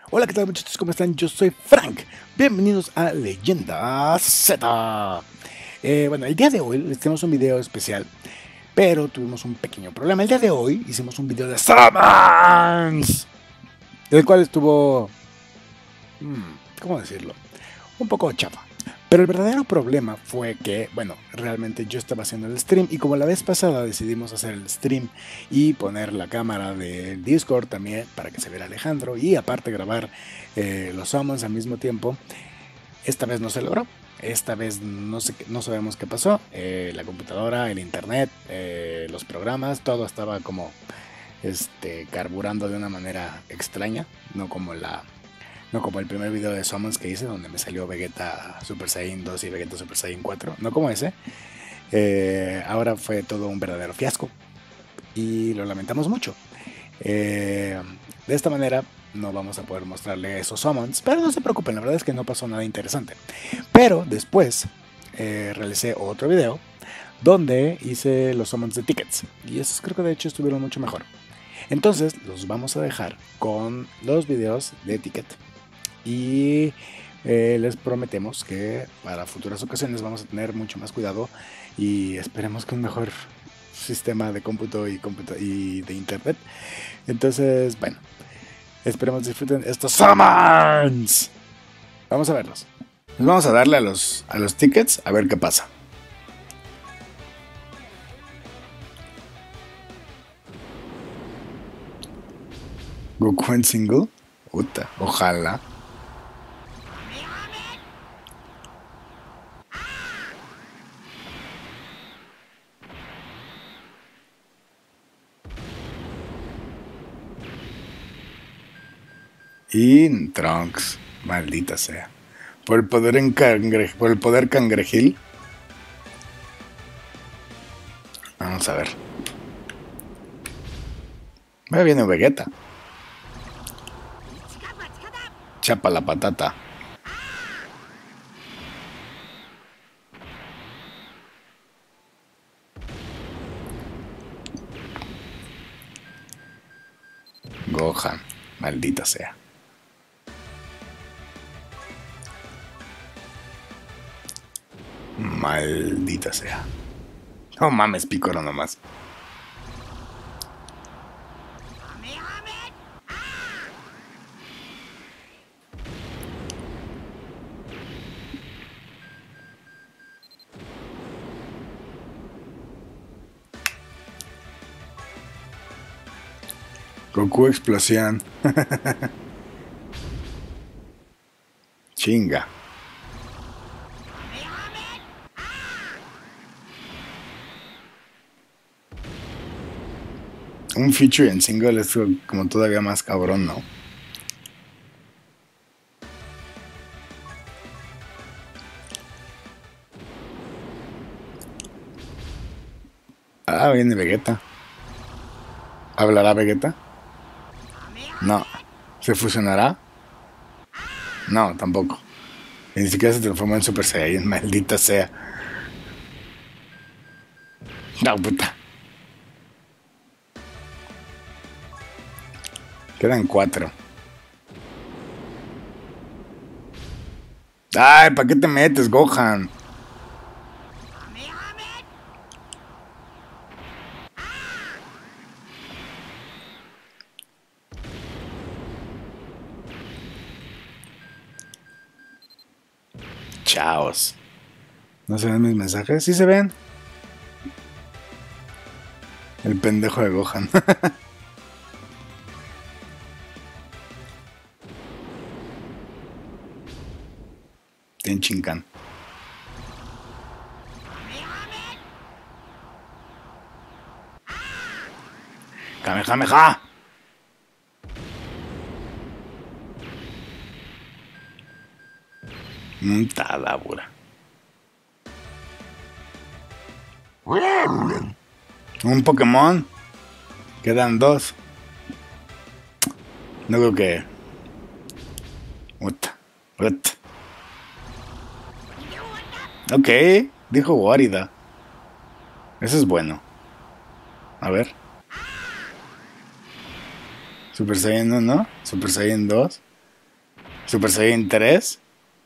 Hola, ¿qué tal muchachos? ¿Cómo están? Yo soy Frank. Bienvenidos a Leyenda Z. Bueno, el día de hoy les tenemos un video especial, pero tuvimos un pequeño problema. El día de hoy hicimos un video de Summons, el cual estuvo... ¿cómo decirlo? Un poco chafa. Pero el verdadero problema fue que, bueno, realmente yo estaba haciendo el stream y como la vez pasada decidimos hacer el stream y poner la cámara del Discord también para que se viera Alejandro y aparte grabar los summons al mismo tiempo, esta vez no se logró. Esta vez no sabemos qué pasó. La computadora, el internet, los programas, todo estaba como carburando de una manera extraña, no como el primer video de Summons que hice, donde me salió Vegeta Super Saiyan 2 y Vegeta Super Saiyan 4. No como ese. Ahora fue todo un verdadero fiasco. Y lo lamentamos mucho. De esta manera no vamos a poder mostrarle esos Summons. Pero no se preocupen, la verdad es que no pasó nada interesante. Pero después realicé otro video donde hice los Summons de Tickets. Y esos creo que de hecho estuvieron mucho mejor. Entonces los vamos a dejar con los videos de Ticket. Y les prometemos que para futuras ocasiones vamos a tener mucho más cuidado y esperemos que un mejor sistema de cómputo y de internet. Entonces, bueno, esperemos disfruten estos summons. Vamos a verlos. Nos vamos a darle a los tickets a ver qué pasa. Goku en single. Puta, ojalá. Y Trunks, maldita sea. Por el poder cangrejil. Vamos a ver. Me viene Vegeta. Chapa la patata. Gohan, maldita sea. Maldita sea. No mames, Piccolo nomás. Goku explosión. Chinga. Un feature en single es como todavía más cabrón, ¿no? Ah, viene Vegeta. ¿Hablará Vegeta? No. ¿Se fusionará? No, tampoco. Y ni siquiera se transformó en Super Saiyan, maldita sea. No, puta. Quedan 4. Ay, ¿para qué te metes, Gohan? Chaos. ¿No se ven mis mensajes? Sí se ven. El pendejo de Gohan. Tenchinkan. Kamehameha. Tadabura. Un Pokémon. Quedan 2. No creo que... Ok, dijo Warida. Eso es bueno. A ver. Super Saiyan 1, Super Saiyan 2. Super Saiyan 3.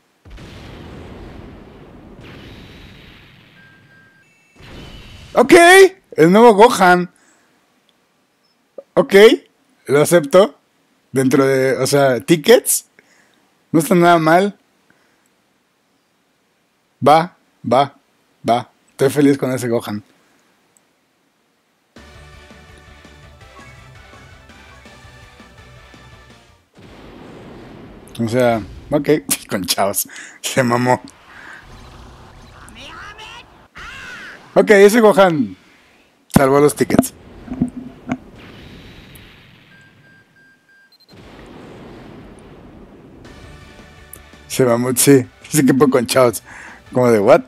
Ok, el nuevo Gohan. Ok, lo acepto. Dentro de, o sea, tickets. No está nada mal. Va, va, va. Estoy feliz con ese Gohan. O sea, ok, con chavos. Se mamó. Ok, ese Gohan salvó los tickets. Se mamó, sí. Sí que fue con chavos. Como de, ¿what?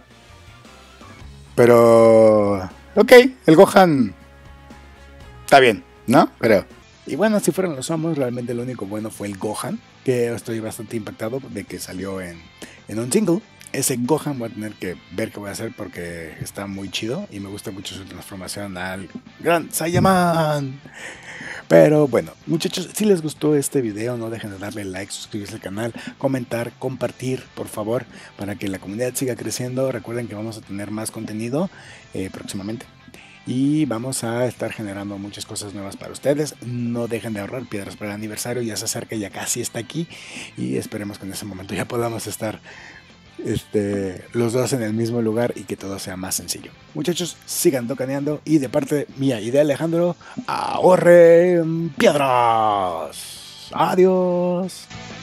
Pero... Ok, el Gohan está bien, ¿no? Creo. Y bueno, si fueron los amos, realmente lo único bueno fue el Gohan, que estoy bastante impactado de que salió en un single. Ese Gohan voy a tener que ver qué voy a hacer porque está muy chido y me gusta mucho su transformación al Gran Saiyaman. Pero bueno, muchachos, si les gustó este video, no dejen de darle like, suscribirse al canal, comentar, compartir, por favor, para que la comunidad siga creciendo. Recuerden que vamos a tener más contenido próximamente. Y vamos a estar generando muchas cosas nuevas para ustedes. No dejen de ahorrar piedras para el aniversario. Ya se acerca, ya casi está aquí. Y esperemos que en ese momento ya podamos estar los dos en el mismo lugar y que todo sea más sencillo. Muchachos, sigan tocaneando. Y de parte mía y de Alejandro, ahorren piedras. Adiós.